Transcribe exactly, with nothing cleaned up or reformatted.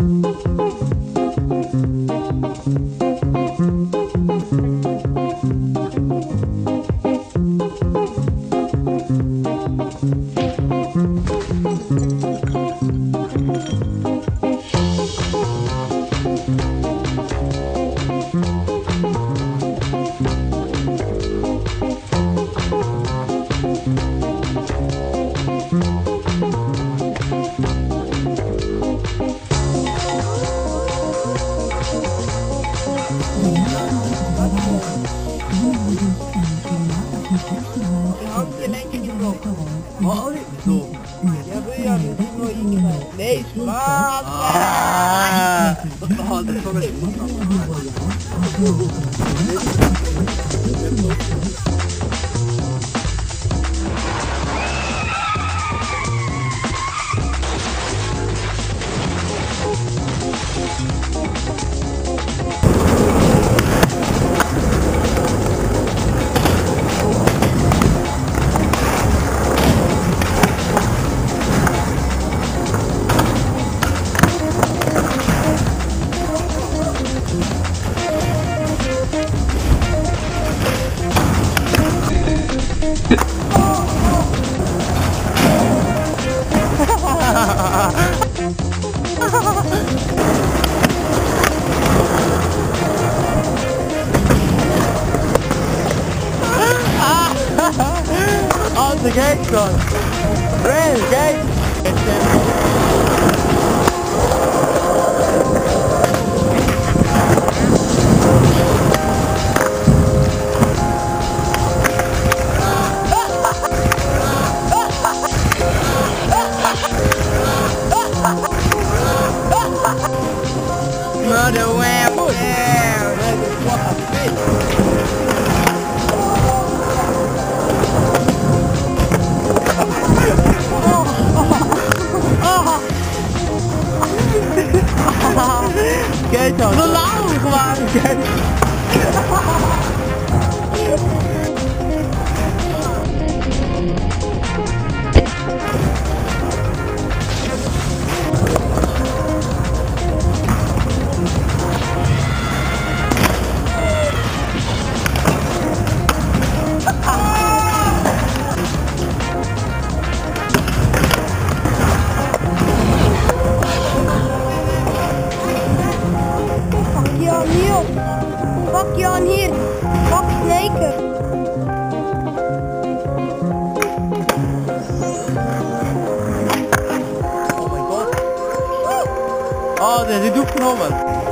Vad är det så? Jag börjar med att slå in här. Nej, smak! Ja, det kommer on the gate gone. Rail gate. Murder wham! Yeah, what a bitch! Kijk dan. We lachen gewoon. Kijk. Pak je aan hier. Pak snijken. Oh my god. Oh, dit doet genomen.